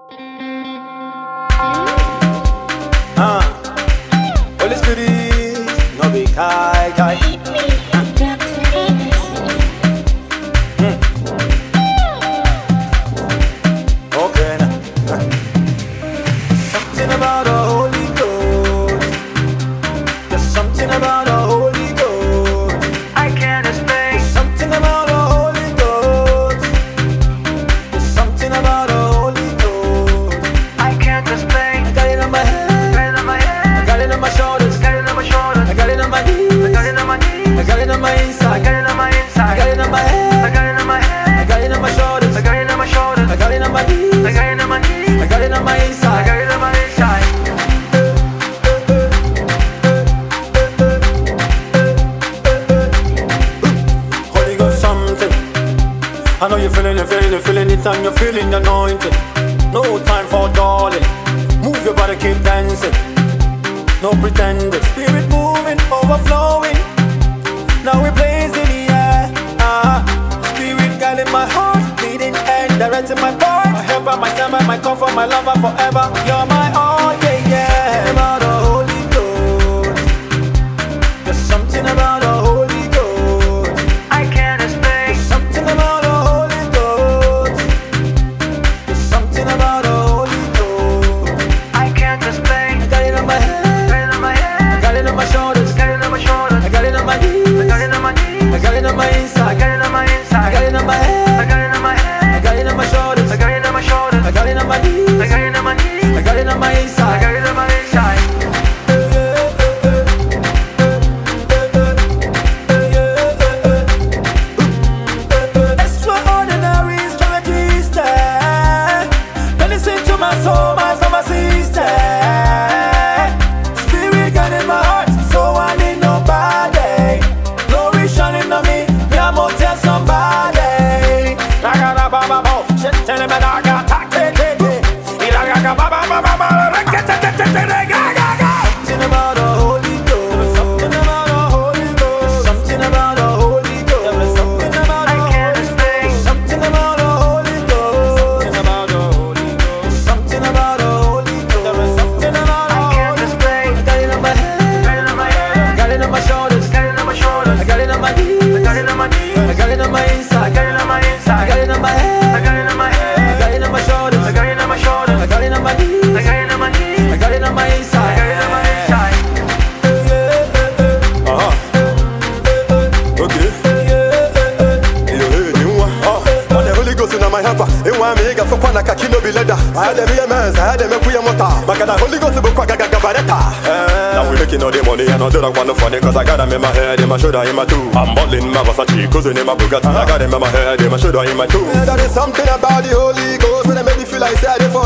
Holy Spirit, no be kai. Okay, now. Something about the Holy Ghost. There's something about the Holy Ghost. I can't explain. There's something about the Holy Ghost. There's something about the Holy Ghost. I can't explain. I got it on my head. Got it on my head. I got it on my shoulders. Got it on my shoulders. I got it on my knees. I got it on my knees. I got it on my I inside. got it on my inside. I got it on my head. I got it on my head. I got it on my shoulders. I got it on my shoulders. I got it on my knees. I got it on my knees. I got it on my I inside. got it on my inside. Holy Ghost something. I know you're feeling it, and you're feeling the anointing. No time for darling. Move your body, keep dancing. No pretending. Spirit moving, overflowing. Now we're blazing the air. Spirit guiding my heart, leading and directing my part. My helper, my stammer, my comfort, my lover forever. You're my all, yeah. About the Holy Ghost. There's something about the Holy Ghost. I can't explain. There's something about the Holy Ghost. There's something about the Holy Ghost. I can't explain. I got it on my head. Got it on my head. I got it on my shoulders. Got it on my shoulders. I got it on my knees. I got it on my knees. I got it on my I inside. got it on my inside. I got it on my head. I got it on my head. I got it on my shoulders. I got it on my shoulders. I got it on my knees. I got it on my knees. I got it on my I inside. got it on my inside. Extraordinary strategies there. Then listen to my soul, my sister. Spirit guiding my heart, so I need nobody. Glory shining on me, I'm gonna tell somebody. Something about the Holy Ghost. Something about the Holy Ghost. Something about the Holy Ghost. Something about the I can't explain. Something about the Holy Ghost. Something about the Holy Ghost. Something about the Holy Ghost. Something about the I can't explain. I got it on my head. Got it on my head. I got it on my shoulders. Got it on my shoulders. I got it on my knees. I got it on my knees. I got it on my inside. I got it on my inside. I got it on my head. I got it on my head. I got it on my shoulders. I got it on my shoulders. I got it on my knees. I got it on my knees. I got it on my inside. I got it on my inside. Okay. The Holy Ghost in my helper. In one mega for Kwana Kakino Bileda. I had a man, I had a Mekuyamota. Makada Holy Ghost book Gabaretta. Now we're making all the money and I don't want no funny cause I got them in my head, in my shoulder, in my two. I'm bottling my Versace, cousin in my Bugatti. I got them in my head, in my shoulder, in my two. There is something about the Holy Ghost when I make me feel like say I for